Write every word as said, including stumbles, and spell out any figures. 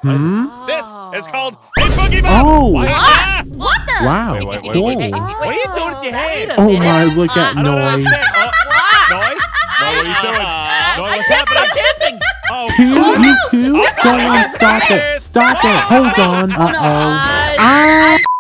Hmm? This is called a boogie bomb. Oh. What? Ah, what the? Wow. Wait, wait, wait, Cool. wait, wait. What are you doing with your hand? Oh my, look at I don't Noi. understand. Oh, What? Noi? Noi, what are you doing? Noi, I what's can't stop happening? dancing. Oh, Pew, oh, pew, pew. Oh, Someone no. stop it. Stop it. Hold on. Uh-oh. Uh, Ah!